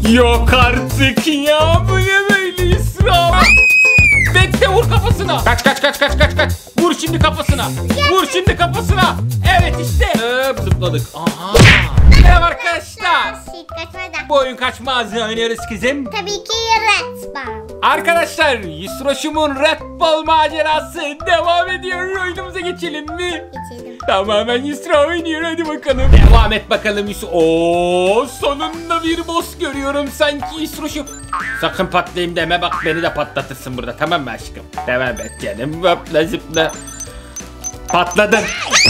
Yok artık ya, bu ne böyle İsra? Bekle, vur kafasına. Kaç. Vur şimdi kafasına. Vur şimdi kafasına. Evet işte. Zıpladık. Aha. Merhaba arkadaşlar. Bu oyun kaçmaz oynuyoruz kızım. Tabii ki Red Ball. Arkadaşlar Yusroş'umun Red Ball macerası devam ediyor. Oyunumuza geçelim mi? Geçelim. Tamamen Yusra oynuyor, hadi bakalım. Devam et bakalım Yusra. Oo, sonunda bir boss görüyorum sanki Yusroş'um. Sakın patlayayım deme, bak beni de patlatırsın burada, tamam mı aşkım? Devam et canım, hopla zıpla. Patladın.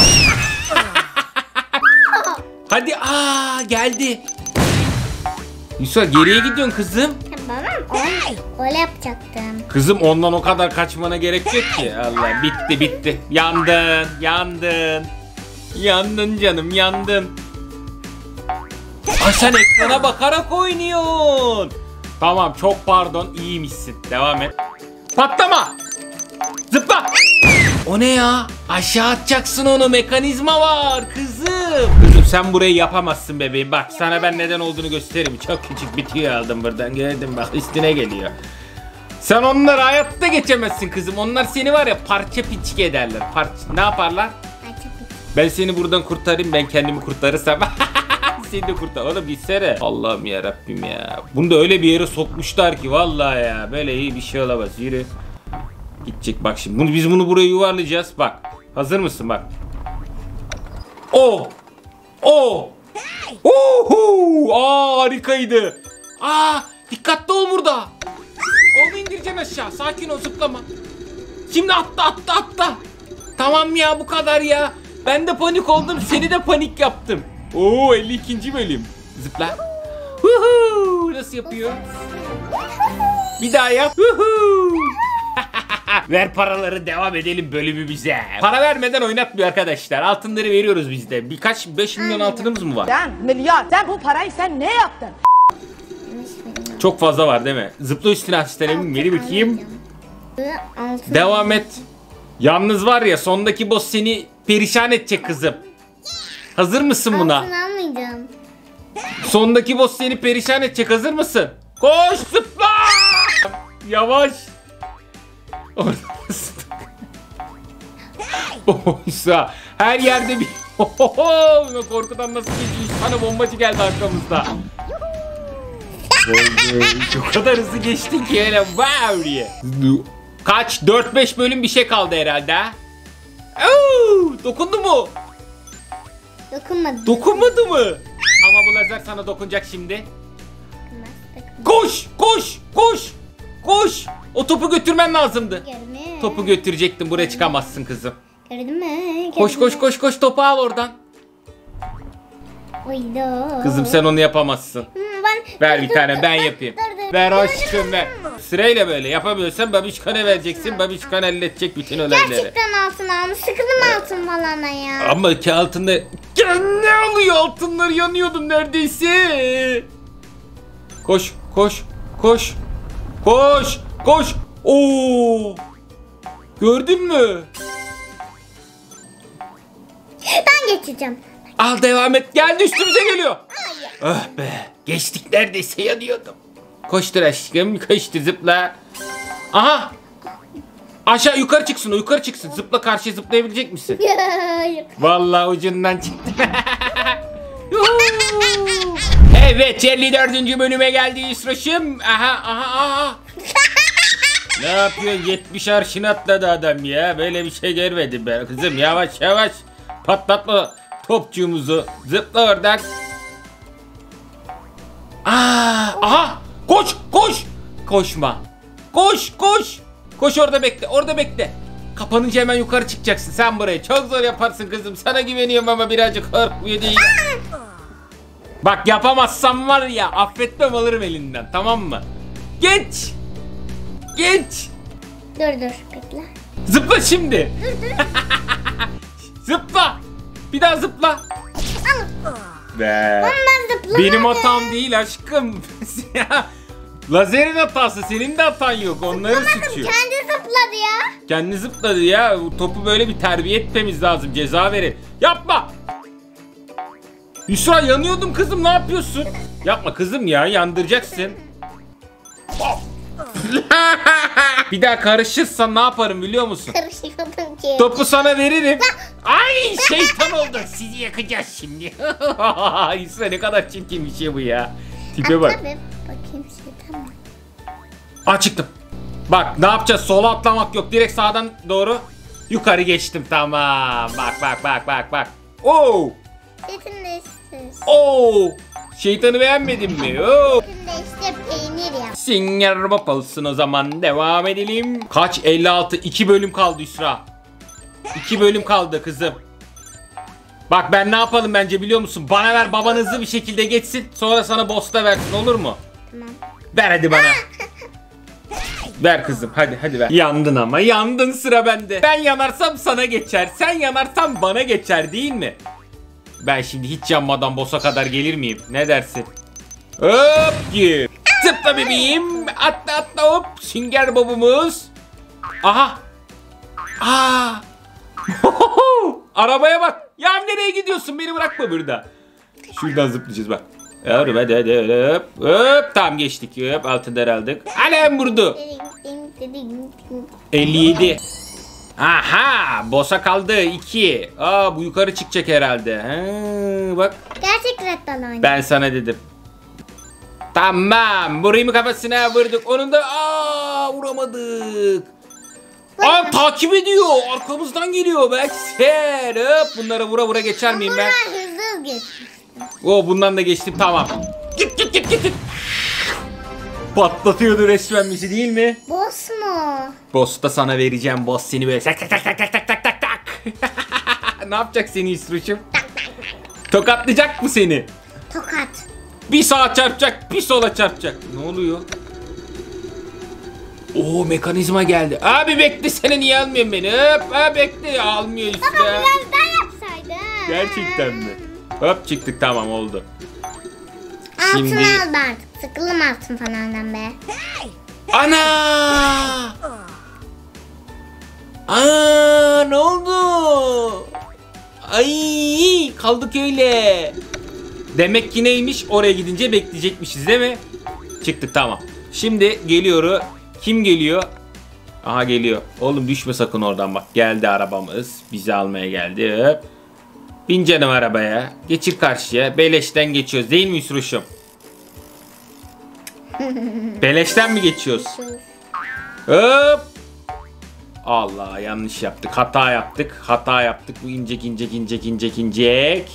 Hadi, geldi. Yusra geriye gidiyorsun kızım. Tamam, öyle yapacaktım. Kızım ondan o kadar kaçmana gerek yok ki. Allah, bitti. Yandın canım, yandın. Sen ekrana bakarak oynuyorsun. Tamam, çok pardon, iyiymişsin. Devam et. Patlama. Zıpla. O ne ya? Aşağı atacaksın onu, mekanizma var kızım. Kızım sen burayı yapamazsın bebeğim. Bak sana ben neden olduğunu gösteririm. Çok küçük bir tüy aldım buradan, gördüm bak, üstüne geliyor. Sen onları hayatta geçemezsin kızım. Onlar seni var ya parça pinçik ederler. Ne yaparlar? Ben seni buradan kurtarayım, ben kendimi kurtarırsam. Seni de kurtar. Oğlum gitsene. Allah'ım ya Rabbim ya. Bunu da öyle bir yere sokmuşlar ki vallahi ya. Böyle iyi bir şey olamaz. Yürü. Gidecek bak şimdi. Biz bunu buraya yuvarlayacağız. Bak. Hazır mısın bak. Harikaydı. Dikkatli ol burada. Onu indireceksin aşağı. Sakin ol, zıplama. Şimdi atla. Tamam ya, bu kadar ya. Ben de panik oldum. Seni de panik yaptım. 52. bölüm. Zıpla. Nasıl yapıyor? Bir daha yap. Ver paraları, devam edelim bölümü bize. Para vermeden oynatmıyor arkadaşlar. Altınları veriyoruz biz de. 5 milyon altınımız mı var? Sen bu parayı sen ne yaptın? Çok fazla var değil mi? Zıpla üstüne aslanım. Geri bakayım. Devam et. Yalnız var ya, sondaki boss seni perişan edecek kızım. Hazır mısın buna? Sondaki boss seni perişan edecek. Hazır mısın? Koş, zıpla. Yavaş. Oysa her yerde bir korkudan nasıl geçiyor? Sana bombacı geldi arkamızda. Çok kadar hızlı geçtin ki hele wow diye. Kaç? 4-5 bölüm bir şey kaldı herhalde ha? Dokundu mu? Dokunmadı mı? Ama bu lazer sana dokunacak şimdi. Koş. O topu götürmen lazımdı. Topu götürecektin, buraya çıkamazsın kızım. Gördün mü? Koş, topu al oradan. Kızım sen onu yapamazsın. Ver bir tane, ben yapayım. Ver aşkım, ver. Sırayla böyle yapamıyorsan babişkana vereceksin. Babişkan halledecek bütün olayları. Gerçekten altın almış. Sıkıldım altın falana ya. Ama ki altında... Ne alıyor, altınlar yanıyordum neredeyse. Koş. Gördün mü? Ben geçeceğim. Al, devam et. Geldi, üstümüze geliyor. Ah be. Geçtik, neredeyse yanıyordum. Koştur aşkım, koştur, zıpla. Aha. Aşağı yukarı çıksın. Zıpla, karşıya zıplayabilecek misin? Vallahi ucundan çıktı. Evet, 54. bölüme geldi Yusroş'um. Aha. Ne yapıyorsun? 70 arşın atladı adam ya. Böyle bir şey görmedim ben kızım. Yavaş. Patlatma topçuğumuzu. Zıpla oradan. Aha. Koş. Koşma. Koş, orada bekle. Kapanınca hemen yukarı çıkacaksın. Sen burayı çok zor yaparsın kızım. Sana güveniyorum ama birazcık korkmuyor değil. Bak, yapamazsam var ya, affetmem, alırım elinden, tamam mı? Geç. Dur bekle. Zıpla şimdi. Zıpla. Bir daha zıpla. Be. Benim hatam değil aşkım. Lazerin hatası, senin de hatan yok. Onların suçu. Kendi zıpladı ya. Topu böyle bir terbiye etmemiz lazım. Ceza verin. Yapma. Yusra yanıyordum kızım, ne yapıyorsun? Yapma kızım ya, yandıracaksın. Bir daha karışırsan ne yaparım biliyor musun? Karışmadım ki. Topu sana veririm. Ay şeytan oldu. Sizi yakacağız şimdi. Yusra ne kadar çirkin bir şey bu ya. Tipe bak. Tabii. Bakayım şeytan mı? Aa çıktım. Bak ne yapacağız? Sola atlamak yok. Direkt sağdan doğru. Yukarı geçtim, tamam. Bak. Oo. Şeytan değiştir. Oo. Şeytanı beğenmedin mi? Oo. Şeytan değiştir peynir yap. Singer Bapalsın, o zaman devam edelim. Kaç? 56. 2 bölüm kaldı Yusra. 2 bölüm kaldı kızım. Bak ben ne yapalım bence biliyor musun? Bana ver, baban hızlı bir şekilde geçsin. Sonra sana boss'ta versin, olur mu? Tamam. Ver hadi bana. Ver kızım, hadi ver. Yandın ama, yandın, sıra bende. Ben yanarsam sana geçer, sen yanarsan bana geçer değil mi? Ben şimdi hiç yanmadan boss'a kadar gelir miyim? Ne dersin? Hop gir. Zıpla bebeğim. Atla hop. Sünger babamız. Aha. Aa. Arabaya bak. Ya nereye gidiyorsun? Beni bırakma burada. Şuradan zıplayacağız bak. Hadi hop. Tamam geçtik. Hop altından aldık. Alem vurdu. 57. Aha, boss'a kaldı 2. Aa, bu yukarı çıkacak herhalde. Ha, bak. Gerçek Red'den oyna. Ben sana dedim. Tamam, burayı kafasına vurduk. Onun da vuramadık. Aa, takip ediyor. Arkamızdan geliyor. Bak sen. Hop, bunlara vura geçer miyim ben? Hızlı geçmiştim. Bundan da geçtim, tamam. Git. Patlatıyordu resmen bizi değil mi? Boss mu? Boss'u da sana vereceğim. Boss seni böyle tak. Ne yapacak seni Yusru'cum? Tokatlayacak mı seni? Tokat. Bir sağa çarpacak, bir sola çarpacak. Ne oluyor? Oo, mekanizma geldi. Abi bekle, seni niye almıyorsun beni? Hop, bekle, almıyor işte. Baba biraz daha yapsaydın. Gerçekten mi? Hop çıktık, tamam oldu. Altın al artık. Sıkıldım altın falandan be. Ana! Ne oldu? Ay, kaldık öyle. Demek ki neymiş? Oraya gidince bekleyecekmişiz değil mi? Çıktık, tamam. Şimdi geliyor. Kim geliyor? Aha geliyor. Oğlum düşme sakın oradan bak. Geldi arabamız. Bizi almaya geldi. Hop. Bin canım arabaya. Geçir karşıya. Beleşten geçiyoruz değil mi Yusruş'um? Beleşten mi geçiyoruz? Hop. Allah, yanlış yaptık. Hata yaptık. Bu incek.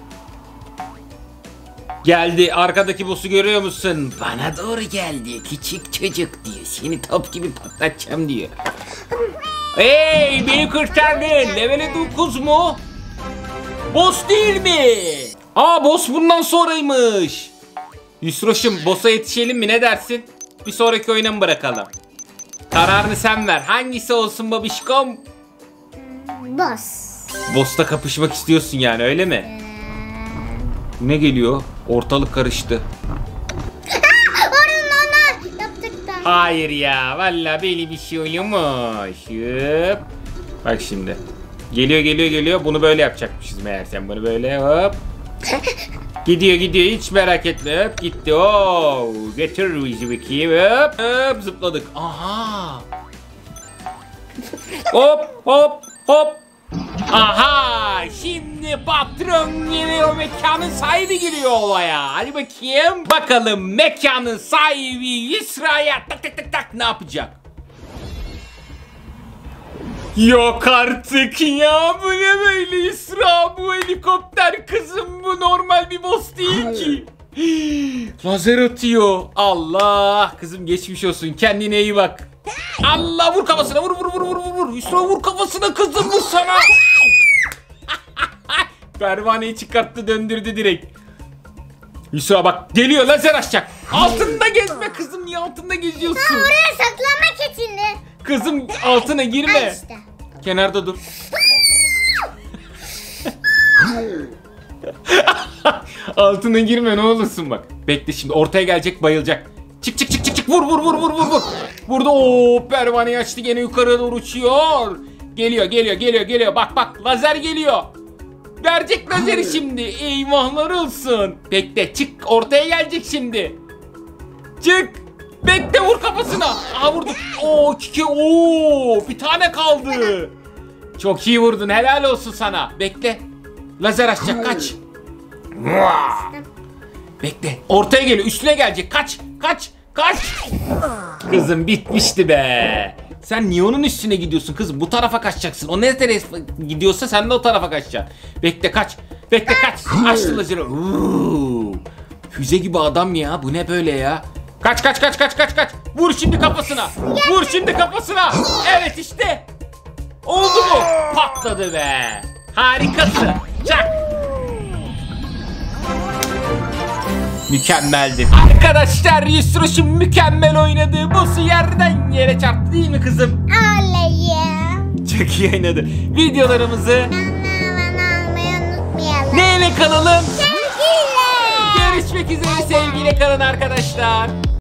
Geldi. Arkadaki boss'u görüyor musun? Bana doğru geldi. Küçük çocuk diyor. Seni top gibi patlatacağım diyor. Hey, beni kurtardın. Level 9 mu? Boss değil mi? Boss bundan sonraymış. Yusroş'um, boss'a yetişelim mi, ne dersin? Bir sonraki oyuna mı bırakalım? Kararını sen ver. Hangisi olsun babişkom? Boss. Boss'ta kapışmak istiyorsun yani, öyle mi? Ne geliyor? Ortalık karıştı. Ona yaptık da. Hayır ya. Vallahi böyle bir şey oluyormuş. Hop. Bak şimdi. Geliyor. Bunu böyle yapacakmışız meğersem. Bunu böyle hop. Gidiyor hiç merak etme. Hop gitti. Getir bizi bakayım. Hop zıpladık. Aha. Hop. Aha, şimdi patron geliyor, mekanın sahibi geliyor olaya. Hadi bakayım. Bakalım mekanın sahibi Yusra'ya tak ne yapacak? Yok artık ya, bu ne böyle Yusra? Bu helikopter kızım, bu normal bir boss değil ki. Lazer atıyor. Allah, kızım geçmiş olsun, kendine iyi bak. Allah, vur kafasına, vur. Yusra vur kafasına kızım, vur sana. Pervaneyi çıkarttı, döndürdü direkt. Yusra bak, geliyor, lazer açacak. Altında gezme kızım, niye altında geziyorsun? Oraya saklanmak için de. Kızım altına girme. İşte. Kenarda dur. Altına girme ne olursun bak. Bekle şimdi, ortaya gelecek, bayılacak. Çık. Vur. Vurdu. Pervaneyi açtı, gene yukarı doğru uçuyor. Geliyor. Bak lazer geliyor. Verecek lazeri şimdi. Eyvahlar olsun. Bekle çık, ortaya gelecek şimdi. Çık. Bekle, vur kafasına. Aha vurduk. Bir tane kaldı. Çok iyi vurdun, helal olsun sana. Bekle. Lazer açacak, kaç. Bekle, ortaya geliyor, üstüne gelecek. Kaç. Kızım bitmişti be. Sen niye onun üstüne gidiyorsun kızım? Bu tarafa kaçacaksın. O nereye gidiyorsa sen de o tarafa kaçacaksın. Bekle, kaç. Açtı lazeri. Füze gibi adam ya. Bu ne böyle ya? Kaç. Vur şimdi kafasına. Evet işte. Oldu mu? Patladı be. Harikasın. Çak. Mükemmeldi. Arkadaşlar, Yusruş'un mükemmel oynadığı boss'u yerden yere çarptı değil mi kızım? Alayım. Çok iyi oynadı. Videolarımızı Almayı unutmayalım. neyle kalalım? Sevgiyle. Görüşmek üzere, sevgiyle kalın arkadaşlar.